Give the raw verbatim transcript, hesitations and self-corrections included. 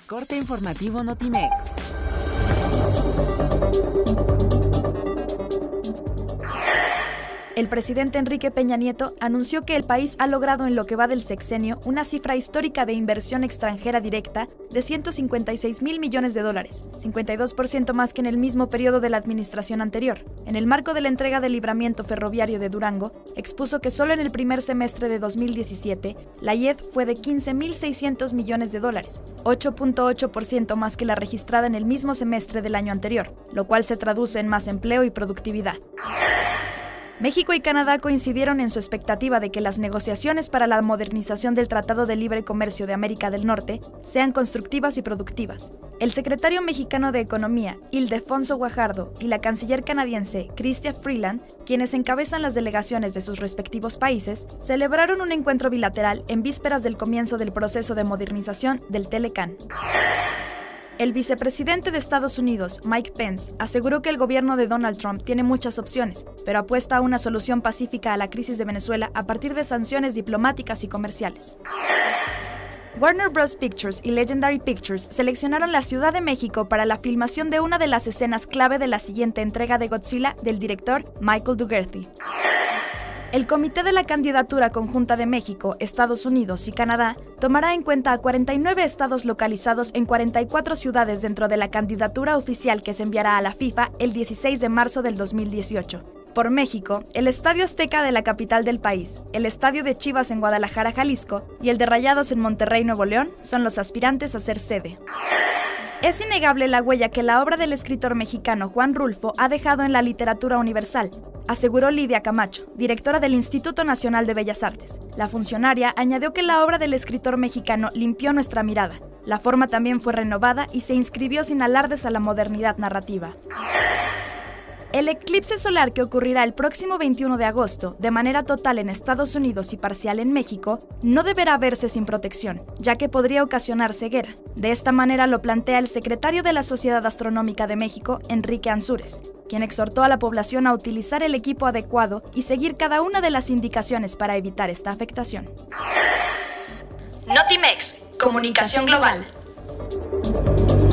Corte informativo Notimex. El presidente Enrique Peña Nieto anunció que el país ha logrado en lo que va del sexenio una cifra histórica de inversión extranjera directa de ciento cincuenta y seis mil millones de dólares, cincuenta y dos por ciento más que en el mismo periodo de la administración anterior. En el marco de la entrega del libramiento ferroviario de Durango, expuso que solo en el primer semestre de dos mil diecisiete, la I E D fue de quince mil seiscientos millones de dólares, ocho punto ocho por ciento más que la registrada en el mismo semestre del año anterior, lo cual se traduce en más empleo y productividad. México y Canadá coincidieron en su expectativa de que las negociaciones para la modernización del Tratado de Libre Comercio de América del Norte sean constructivas y productivas. El secretario mexicano de Economía, Ildefonso Guajardo, y la canciller canadiense, Chrystia Freeland, quienes encabezan las delegaciones de sus respectivos países, celebraron un encuentro bilateral en vísperas del comienzo del proceso de modernización del Telecán. El vicepresidente de Estados Unidos, Mike Pence, aseguró que el gobierno de Donald Trump tiene muchas opciones, pero apuesta a una solución pacífica a la crisis de Venezuela a partir de sanciones diplomáticas y comerciales. Warner Bros. Pictures y Legendary Pictures seleccionaron la Ciudad de México para la filmación de una de las escenas clave de la siguiente entrega de Godzilla del director Michael Dougherty. El Comité de la Candidatura Conjunta de México, Estados Unidos y Canadá tomará en cuenta a cuarenta y nueve estados localizados en cuarenta y cuatro ciudades dentro de la candidatura oficial que se enviará a la FIFA el dieciséis de marzo del dos mil dieciocho. Por México, el Estadio Azteca de la capital del país, el Estadio de Chivas en Guadalajara, Jalisco y el de Rayados en Monterrey, Nuevo León son los aspirantes a ser sede. Es innegable la huella que la obra del escritor mexicano Juan Rulfo ha dejado en la literatura universal, aseguró Lidia Camacho, directora del Instituto Nacional de Bellas Artes. La funcionaria añadió que la obra del escritor mexicano limpió nuestra mirada. La forma también fue renovada y se inscribió sin alardes a la modernidad narrativa. El eclipse solar que ocurrirá el próximo veintiuno de agosto, de manera total en Estados Unidos y parcial en México, no deberá verse sin protección, ya que podría ocasionar ceguera. De esta manera lo plantea el secretario de la Sociedad Astronómica de México, Enrique Ansúrez, quien exhortó a la población a utilizar el equipo adecuado y seguir cada una de las indicaciones para evitar esta afectación. Notimex, comunicación global.